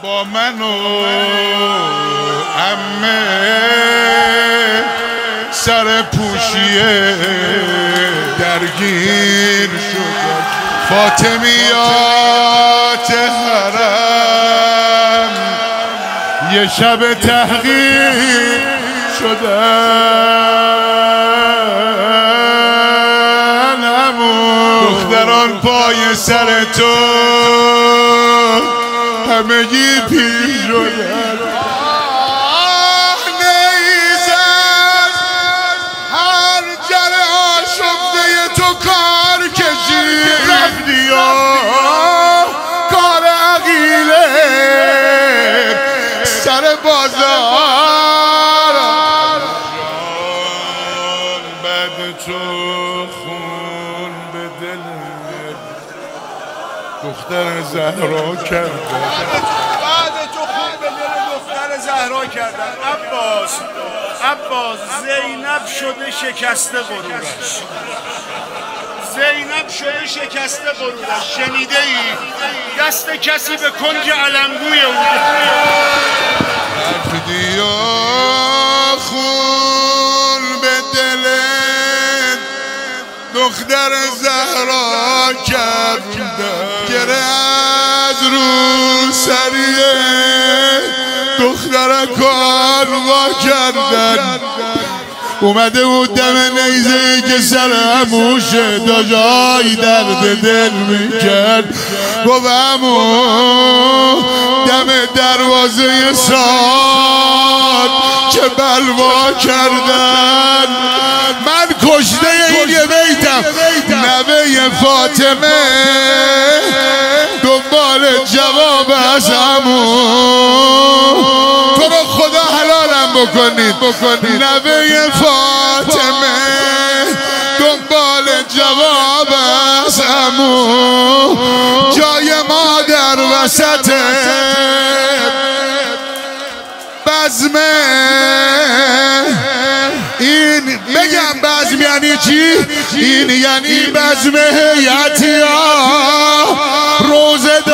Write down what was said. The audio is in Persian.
با من و عمه سر پوشیه درگیر شد. فاطمیات حرم یه شب تحقیر شدن، دختران پای سر تو همگی پیر شدن. نیزد هر جره آشفته تو کار کشید، رفتی و کار عقیله سر بازار. بعد تو خون به دل دختر زهرا کردن، بعد تو خون به دل دختر زهرا کردن. عباس زینب شده شکسته غرورش، زینب شده شکسته غرورش. شنیده ای دست کسی به کنج علمگوی او رفتی و خون به دل دختر زهرا کردن، گره از رو سریه دختر کار وا کردن. اومده بود دم نیزه که سر هموشه تا جای درد دل میکرد. گفت امو دم دروازه ساد که بلوا کردن، من کشته این یه بیتم نوه فاطمه دنبال جواب از امو. تو رو خدا حلالم بکنید، نوه فاطمه دنبال جواب از امو. جای مادر وسط بزمه، این بگم بزم یعنی چی؟ این یعنی بزم هیئتی ها روزه